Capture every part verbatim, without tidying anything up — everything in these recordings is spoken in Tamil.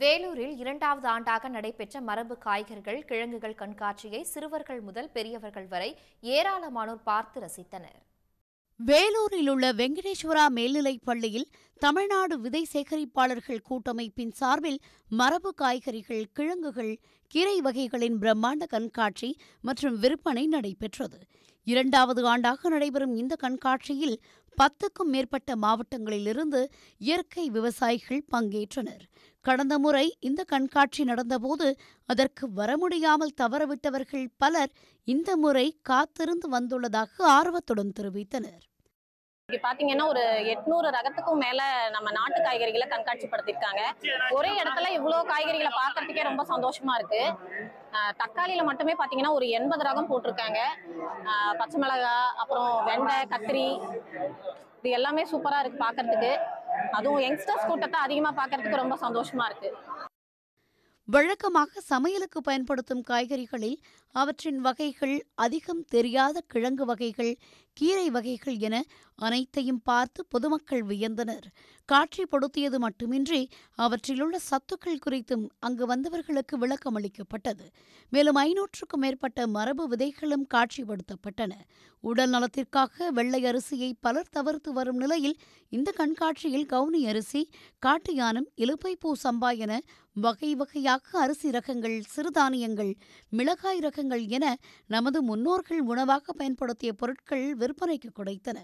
வேலூரில் இரண்டாவது ஆண்டாக நடைபெற்ற மரபு காய்கறிகள், கிழங்குகள் கண்காட்சியை சிறுவர்கள் முதல் பெரியவர்கள் வரை ஏராளமானோர் பார்த்து ரசித்தனர். வேலூரில் உள்ள வெங்கடேஸ்வரா மேல்நிலைப் பள்ளியில் தமிழ்நாடு விதை சேகரிப்பாளர்கள் கூட்டமைப்பின் சார்பில் மரபு காய்கறிகள், கிழங்குகள், கீரை வகைகளின் பிரம்மாண்ட கண்காட்சி மற்றும் விற்பனை நடைபெற்றது. இரண்டாவது ஆண்டாக நடைபெறும் இந்த கண்காட்சியில் பத்துக்கும் மேற்பட்ட மாவட்டங்களிலிருந்து இயற்கை விவசாயிகள் பங்கேற்றனர். கடந்த முறை இந்த கண்காட்சி நடந்தபோது அதற்கு வர முடியாமல் தவறவிட்டவர்கள் பலர் இந்த முறை காத்திருந்து வந்துள்ளதாக ஆர்வத்துடன் தெரிவித்தனர். இங்க பாத்தீங்கன்னா ஒரு எட்நூறு ரகத்துக்கும் மேல நம்ம நாட்டு காய்கறிகளை கண்காட்சிப்படுத்திருக்காங்க. ஒரே இடத்துல இவ்வளவு காய்கறிகளை பாக்குறதுக்கே ரொம்ப சந்தோஷமா இருக்கு. தக்காளியில மட்டுமே பாத்தீங்கன்னா ஒரு எண்பது ரகம் போட்டிருக்காங்க. பச்சை மிளகாய், அப்புறம் வெண்டை, கத்திரி, இது எல்லாமே சூப்பரா இருக்கு பாக்குறதுக்கு. அதுவும் யங்ஸ்டர்ஸ் கூட்டத்தை அதிகமா பாக்குறதுக்கு ரொம்ப சந்தோஷமா இருக்கு. வழக்கமாக சமையலுக்கு பயன்படுத்தும் காய்கறிகளில் அவற்றின் வகைகள், அதிகம் தெரியாத கிழங்கு வகைகள், கீரை வகைகள் என அனைத்தையும் பார்த்து பொதுமக்கள் வியந்தனர். காட்சிப்படுத்தியது மட்டுமின்றி அவற்றிலுள்ள சத்துக்கள் குறித்தும் அங்கு வந்தவர்களுக்கு விளக்கம் அளிக்கப்பட்டது. மேலும் ஐநூற்றுக்கும் மேற்பட்ட மரபு விதைகளும் காட்சிப்படுத்தப்பட்டன. உடல் நலத்திற்காக வெள்ளை அரிசியை பலர் தவிர்த்து வரும் நிலையில் இந்த கண்காட்சியில் கவுனி அரிசி, காட்டு யானம், இலுப்பைப்பூ சம்பா என வகை வகையாக அரிசி ரகங்கள், சிறுதானியங்கள், மிளகாய் ரகங்கள் என நமது முன்னோர்கள் உணவாக பயன்படுத்திய பொருட்கள் விற்பனைக்கு கிடைத்தன.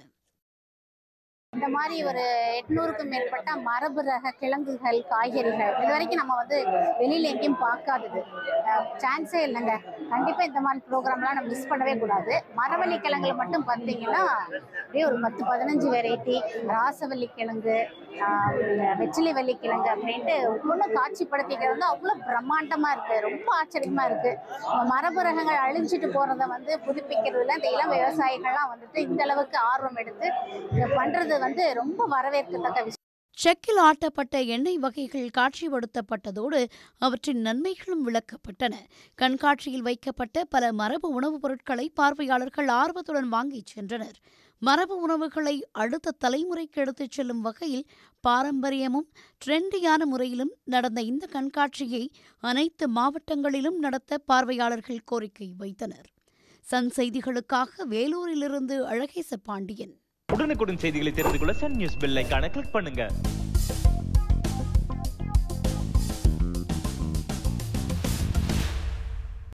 இந்த மாதிரி ஒரு எட்நூறுக்கும் மேற்பட்ட மரபு ரக கிழங்குகள், காய்கறிகள் இது வரைக்கும் நம்ம வந்து வெளியில எங்கேயும் பார்க்காதது. சான்ஸே இல்லைங்க. கண்டிப்பா இந்த மாதிரி ப்ரோக்ராம்லாம் நம்ம மிஸ் பண்ணவே கூடாது. மரவள்ளி கிழங்குல மட்டும் பார்த்தீங்கன்னா அப்படியே ஒரு பத்து பதினஞ்சு வெரைட்டி, ராசவள்ளி கிழங்கு, வெச்சிலை வள்ளி கிழங்கு அப்படின்ட்டு ஒவ்வொன்று காட்சிப்படுத்திக்கிறது வந்து அவ்வளோ பிரம்மாண்டமா இருக்கு. ரொம்ப ஆச்சரியமா இருக்கு. மரபு ரகங்கள் அழிஞ்சிட்டு போறதை வந்து புதுப்பிக்கிறதுல இந்த இளம் விவசாயிகள்லாம் வந்துட்டு இந்த அளவுக்கு ஆர்வம் எடுத்து இதை பண்றது வந்து ரொம்ப வரவேற்கத்தக்க விஷயம். செக்கில் ஆட்டப்பட்ட எண்ணெய் வகைகள் காட்சிப்படுத்தப்பட்டதோடு அவற்றின் நன்மைகளும் விளக்கப்பட்டன. கண்காட்சியில் வைக்கப்பட்ட பல மரபு உணவுப் பொருட்களை பார்வையாளர்கள் ஆர்வத்துடன் வாங்கிச் சென்றனர். மரபு உணவுகளை அடுத்த தலைமுறைக்கு எடுத்துச் செல்லும் வகையில் பாரம்பரியமும் ட்ரெண்டியான முறையிலும் நடந்த இந்த கண்காட்சியை அனைத்து மாவட்டங்களிலும் நடத்த பார்வையாளர்கள் கோரிக்கை வைத்தனர். சன் செய்திகளுக்காக வேலூரிலிருந்து அழகேச பாண்டியன். உடனுக்குடன் செய்திகளை தெரிந்து கொள்ள சன் நியூஸ் பெல் ஐகானை கிளிக் பண்ணுங்க.